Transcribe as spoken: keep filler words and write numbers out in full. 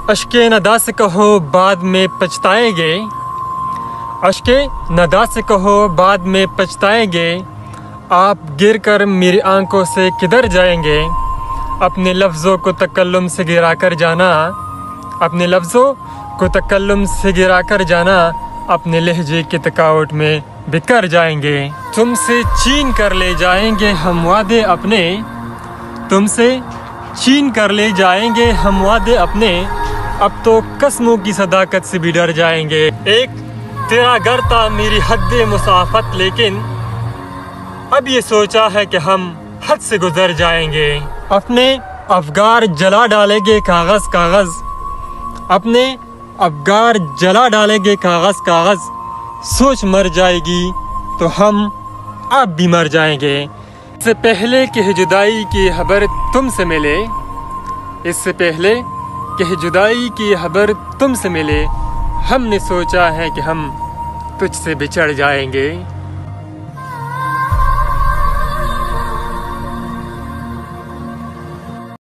अश्के नदा से कहो बाद में पछताएंगे, अश्के नदा से कहो बाद में पछताएंगे। आप गिर कर मेरी आंखों से किधर जाएंगे, अपने लफ्ज़ों को तकल्लुम से गिरा कर जाना, अपने लफ्ज़ों को तकल्लुम से गिरा कर जाना, अपने लहजे की थकावट में बिखर जाएंगे। तुमसे छीन कर ले जाएंगे हम वादे अपने, तुमसे छीन कर ले जाएंगे हम वादे अपने। अब तो कसमों की सदाकत से भी डर जाएंगे। एक तेरा घर था मेरी हद्दे मुसाफत, लेकिन अब ये सोचा है कि हम हद से गुजर जाएंगे। अपने अफगार जला डालेंगे कागज़ कागज़, अपने अफगार जला डालेंगे कागज़ कागज़। सोच मर जाएगी तो हम अब भी मर जाएंगे। इससे पहले कि जुदाई की खबर तुमसे मिले, इससे पहले कि जुदाई की खबर तुमसे मिले, हमने सोचा है कि हम तुझसे बिछड़ जाएंगे।